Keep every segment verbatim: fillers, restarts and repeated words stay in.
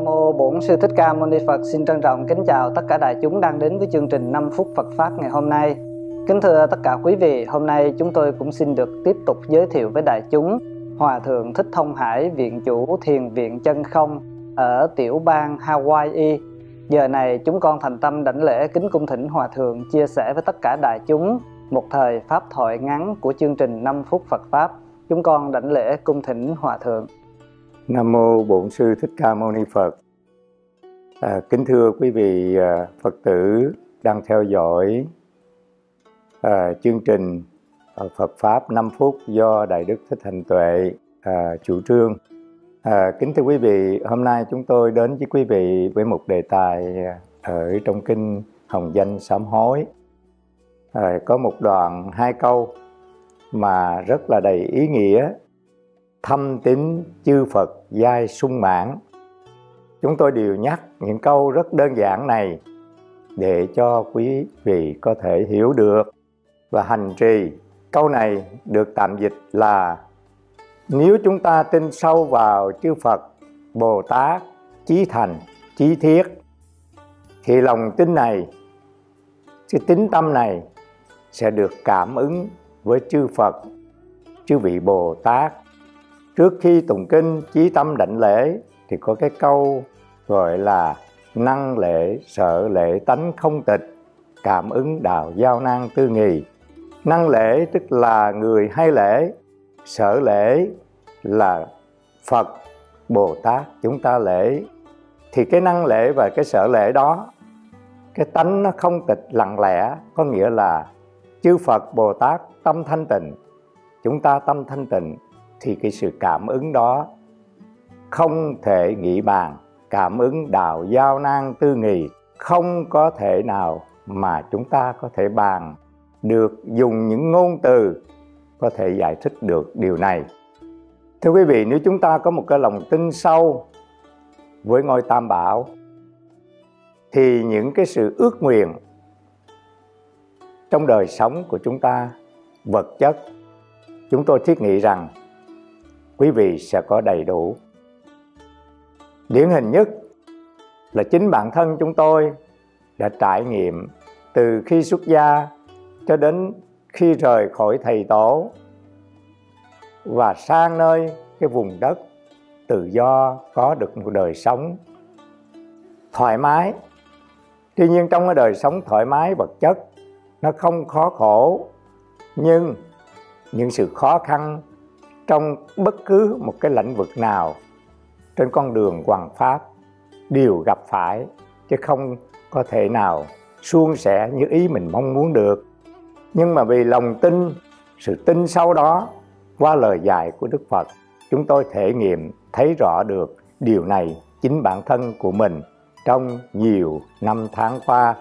Nam mô Bổn Sư Thích Ca Mâu Ni Phật. Xin trân trọng kính chào tất cả đại chúng đang đến với chương trình năm phút Phật Pháp ngày hôm nay. Kính thưa tất cả quý vị, hôm nay chúng tôi cũng xin được tiếp tục giới thiệu với đại chúng Hòa Thượng Thích Thông Hải, Viện Chủ Thiền Viện Chân Không ở tiểu bang Hawaii. Giờ này chúng con thành tâm đảnh lễ kính cung thỉnh Hòa Thượng chia sẻ với tất cả đại chúng một thời pháp thoại ngắn của chương trình năm phút Phật Pháp. Chúng con đảnh lễ cung thỉnh Hòa Thượng. Nam mô Bổn Sư Thích Ca Mâu Ni Phật. À, kính thưa quý vị à, Phật tử đang theo dõi à, chương trình à, Phật Pháp năm phút do Đại Đức Thích Hành Tuệ à, chủ trương. À, kính thưa quý vị, hôm nay chúng tôi đến với quý vị với một đề tài ở trong kinh Hồng Danh Sám Hối. À, có một đoạn hai câu mà rất là đầy ý nghĩa: thâm tín chư Phật giai sung mãn. Chúng tôi đều nhắc những câu rất đơn giản này để cho quý vị có thể hiểu được và hành trì. Câu này được tạm dịch là: nếu chúng ta tin sâu vào chư Phật, Bồ Tát, chí thành, chí thiết, thì lòng tin này, cái tín tâm này sẽ được cảm ứng với chư Phật, chư vị Bồ Tát. Trước khi tụng kinh chí tâm đảnh lễ thì có cái câu gọi là năng lễ sợ lễ tánh không tịch, cảm ứng đạo giao nan tư nghì. Năng lễ tức là người hay lễ, sợ lễ là Phật, Bồ Tát chúng ta lễ. Thì cái năng lễ và cái sợ lễ đó, cái tánh nó không tịch lặng lẽ, có nghĩa là chư Phật, Bồ Tát tâm thanh tịnh, chúng ta tâm thanh tịnh, thì cái sự cảm ứng đó không thể nghĩ bàn. Cảm ứng đạo giao nan tư nghì, không có thể nào mà chúng ta có thể bàn được, dùng những ngôn từ có thể giải thích được điều này. Thưa quý vị, nếu chúng ta có một cái lòng tin sâu với ngôi Tam Bảo, thì những cái sự ước nguyện trong đời sống của chúng ta, vật chất, chúng tôi thiết nghĩ rằng quý vị sẽ có đầy đủ. Điển hình nhất là chính bản thân chúng tôi đã trải nghiệm từ khi xuất gia cho đến khi rời khỏi thầy tổ và sang nơi cái vùng đất tự do, có được một đời sống thoải mái. Tuy nhiên trong cái đời sống thoải mái vật chất nó không khó khổ, nhưng những sự khó khăn trong bất cứ một cái lĩnh vực nào trên con đường hoằng pháp đều gặp phải, chứ không có thể nào suôn sẻ như ý mình mong muốn được. Nhưng mà vì lòng tin, sự tin sâu đó, qua lời dạy của Đức Phật, chúng tôi thể nghiệm thấy rõ được điều này chính bản thân của mình trong nhiều năm tháng qua.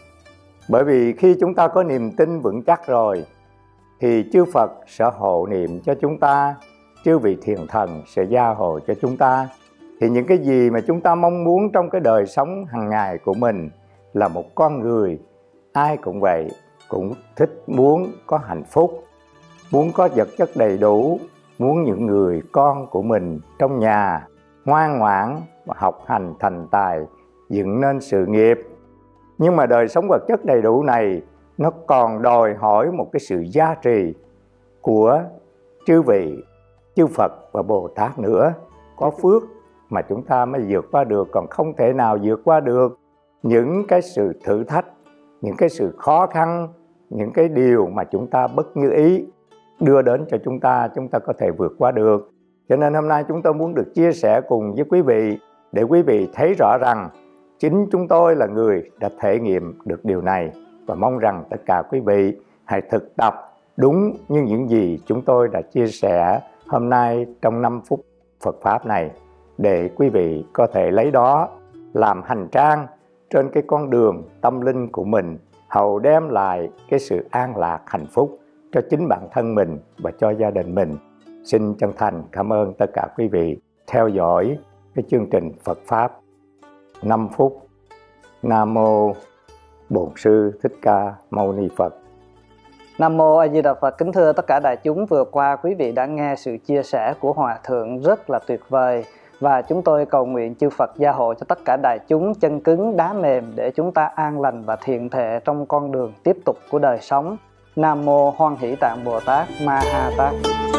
Bởi vì khi chúng ta có niềm tin vững chắc rồi thì chư Phật sẽ hộ niệm cho chúng ta, chư vị thiền thần sẽ gia hộ cho chúng ta. Thì những cái gì mà chúng ta mong muốn trong cái đời sống hàng ngày của mình, là một con người ai cũng vậy, cũng thích muốn có hạnh phúc, muốn có vật chất đầy đủ, muốn những người con của mình trong nhà ngoan ngoãn và học hành thành tài, dựng nên sự nghiệp. Nhưng mà đời sống vật chất đầy đủ này nó còn đòi hỏi một cái sự gia trì của chư vị, chư Phật và Bồ Tát nữa. Có phước mà chúng ta mới vượt qua được, còn không thể nào vượt qua được những cái sự thử thách, những cái sự khó khăn, những cái điều mà chúng ta bất như ý đưa đến cho chúng ta, chúng ta có thể vượt qua được. Cho nên hôm nay chúng tôi muốn được chia sẻ cùng với quý vị, để quý vị thấy rõ rằng chính chúng tôi là người đã thể nghiệm được điều này, và mong rằng tất cả quý vị hãy thực tập đúng như những gì chúng tôi đã chia sẻ hôm nay trong năm phút Phật Pháp này, để quý vị có thể lấy đó làm hành trang trên cái con đường tâm linh của mình, hầu đem lại cái sự an lạc hạnh phúc cho chính bản thân mình và cho gia đình mình. Xin chân thành cảm ơn tất cả quý vị theo dõi cái chương trình Phật Pháp năm phút. Nam mô Bổn Sư Thích Ca Mâu Ni Phật. Nam mô A Di Đà Phật. Kính thưa tất cả đại chúng, vừa qua quý vị đã nghe sự chia sẻ của Hòa Thượng rất là tuyệt vời Và chúng tôi cầu nguyện chư Phật gia hộ cho tất cả đại chúng chân cứng đá mềm để chúng ta an lành và thiện thệ trong con đường tiếp tục của đời sống. Nam mô Hoan Hỷ Tạng Bồ Tát Ma Ha Tát.